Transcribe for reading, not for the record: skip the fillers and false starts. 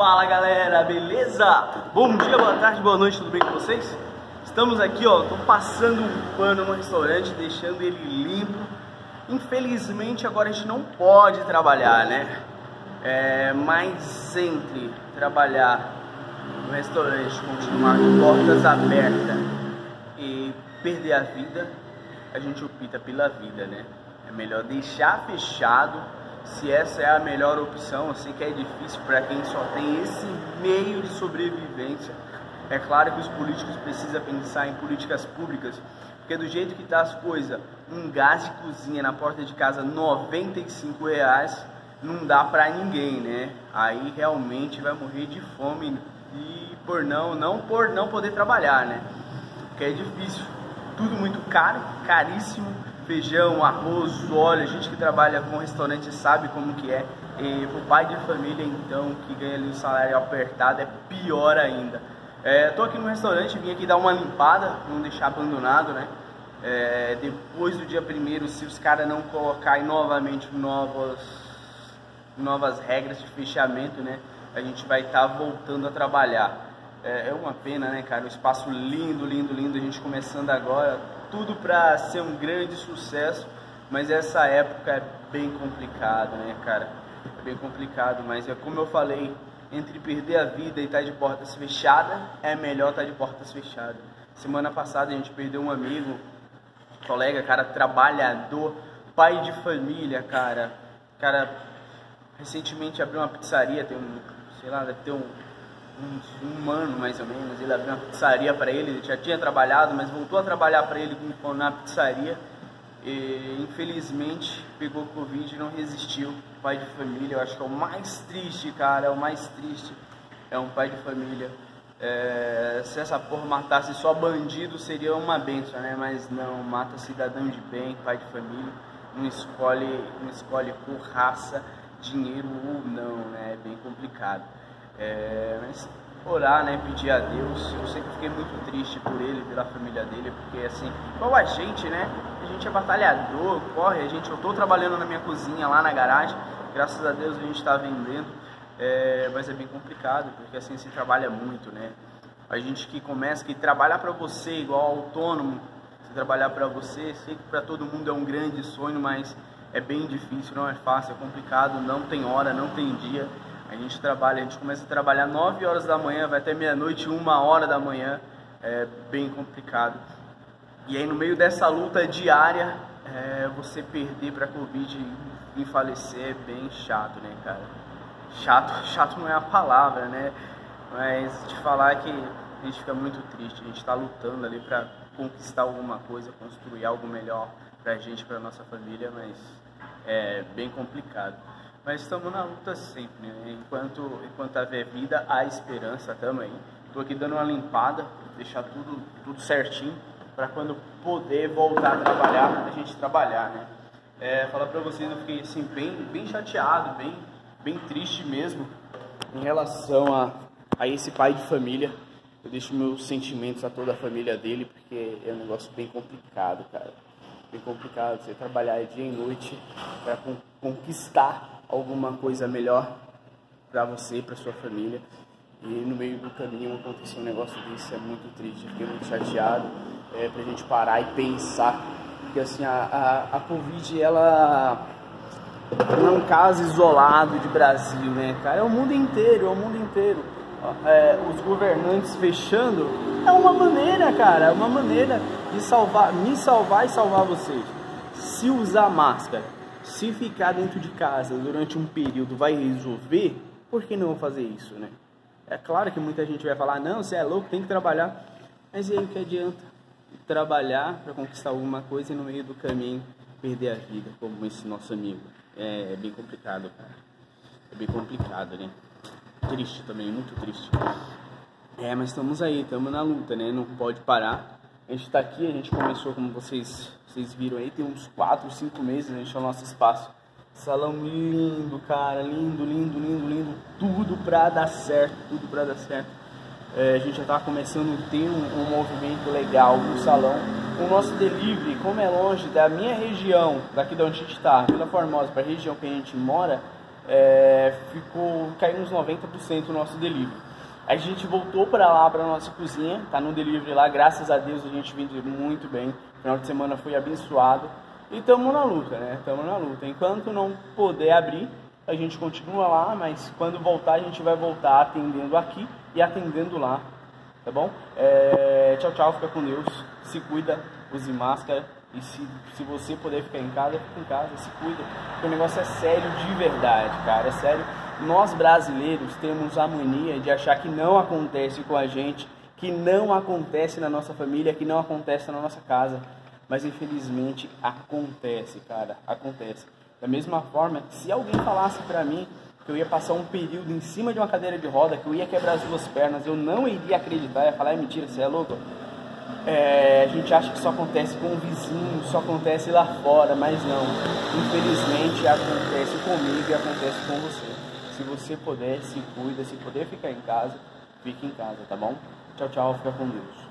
Fala galera, beleza? Bom dia, boa tarde, boa noite, tudo bem com vocês? Estamos aqui, ó, tô passando um pano no restaurante, deixando ele limpo. Infelizmente agora a gente não pode trabalhar, né? Mas entre trabalhar no restaurante, continuar de portas abertas e perder a vida, a gente opta pela vida, né? É melhor deixar fechado. Se essa é a melhor opção, eu sei que é difícil para quem só tem esse meio de sobrevivência. É claro que os políticos precisam pensar em políticas públicas, porque do jeito que tá as coisas, um gás de cozinha na porta de casa R$95 não dá para ninguém, né? Aí realmente vai morrer de fome e por não poder trabalhar, né? Porque é difícil, tudo muito caro, caríssimo. Feijão, arroz, óleo, a gente que trabalha com restaurante sabe como que é. E o pai de família, então, que ganha ali um salário apertado, é pior ainda. Tô aqui no restaurante, vim aqui dar uma limpada, não deixar abandonado, né? Depois do dia 1º, se os caras não colocarem novamente novas regras de fechamento, né? A gente vai estar voltando a trabalhar. É uma pena, né, cara? Um espaço lindo, lindo, lindo, a gente começando agora. Tudo para ser um grande sucesso, mas essa época é bem complicado, né, cara? É bem complicado, mas é como eu falei, entre perder a vida e estar de portas fechadas, é melhor estar de portas fechadas. Semana passada a gente perdeu um amigo, colega, cara, trabalhador, pai de família, cara. Cara, recentemente abriu uma pizzaria, tem deve ter um ano mais ou menos. Ele abriu uma pizzaria para ele já tinha trabalhado, mas voltou a trabalhar para ele na pizzaria e infelizmente pegou Covid e não resistiu. Pai de família, eu acho que é o mais triste, cara, é o mais triste, é um pai de família. Se essa porra matasse só bandido seria uma benção, né? Mas não, mata cidadão de bem, pai de família, não escolhe por raça, dinheiro ou não, né? É bem complicado. Mas orar, né, pedir a Deus. Eu sempre fiquei muito triste por ele, pela família dele, porque assim, igual a gente, né, a gente é batalhador, corre, eu tô trabalhando na minha cozinha lá na garagem, graças a Deus a gente tá vendendo, mas é bem complicado, porque assim, se trabalha muito, né, a gente que trabalhar para você igual autônomo, se trabalhar para você, sei que para todo mundo é um grande sonho, mas é bem difícil, não é fácil, é complicado, não tem hora, não tem dia. A gente começa a trabalhar 9 horas da manhã, vai até meia-noite, 1 hora da manhã, é bem complicado. E aí no meio dessa luta diária, você perder para a Covid e falecer é bem chato, né, cara? Chato não é a palavra, né? Mas te falar que a gente fica muito triste, a gente está lutando ali para conquistar alguma coisa, construir algo melhor pra gente, pra nossa família, mas é bem complicado. Mas estamos na luta sempre, né? Enquanto haver vida, há esperança também. Estou aqui dando uma limpada, deixar tudo certinho, para quando poder voltar a trabalhar, a gente trabalhar, né? Falar para vocês, eu fiquei assim, bem chateado, bem triste mesmo, em relação a esse pai de família. Eu deixo meus sentimentos a toda a família dele, porque é um negócio bem complicado, cara. Bem complicado você trabalhar dia e noite para conquistar alguma coisa melhor para você, para sua família, e no meio do caminho aconteceu um negócio desse, é muito triste, fiquei muito chateado, pra gente parar e pensar, porque assim, a Covid, ela não é um caso isolado de Brasil, né, cara, é o mundo inteiro, os governantes fechando, é uma maneira, cara, é uma maneira de me salvar e salvar vocês. Se usar máscara, se ficar dentro de casa durante um período vai resolver, por que não fazer isso, né? É claro que muita gente vai falar, não, você é louco, tem que trabalhar. Mas e aí o que adianta? Trabalhar para conquistar alguma coisa e no meio do caminho perder a vida, como esse nosso amigo. É bem complicado, cara. É bem complicado, né? Triste também, muito triste. Mas estamos aí, estamos na luta, né? Não pode parar. A gente tá aqui, a gente começou, como vocês viram aí, tem uns 4, 5 meses, a gente tá no nosso espaço. Salão lindo, cara, lindo, tudo pra dar certo, a gente já tá começando a ter um movimento legal no salão. O nosso delivery, como é longe da minha região, daqui de onde a gente tá, Vila Formosa, pra região que a gente mora, caiu uns 90% o nosso delivery. A gente voltou para lá, para nossa cozinha, tá no delivery lá, graças a Deus a gente vende muito bem, o final de semana foi abençoado e estamos na luta, né? Estamos na luta. Enquanto não puder abrir, a gente continua lá, mas quando voltar a gente vai voltar atendendo aqui e atendendo lá, tá bom? Tchau, tchau, fica com Deus, se cuida, use máscara e se você puder ficar em casa, fica em casa, se cuida, porque o negócio é sério de verdade, cara, é sério. Nós brasileiros temos a mania de achar que não acontece com a gente, que não acontece na nossa família, que não acontece na nossa casa, mas infelizmente acontece, cara, acontece. Da mesma forma, se alguém falasse pra mim que eu ia passar um período em cima de uma cadeira de roda, que eu ia quebrar as duas pernas, eu não iria acreditar, ia falar, é mentira, você é louco? A gente acha que só acontece com o vizinho, só acontece lá fora, mas não. Infelizmente acontece comigo e acontece com você. Se você puder, se cuida, se puder ficar em casa, fique em casa, tá bom? Tchau, tchau, fica com Deus.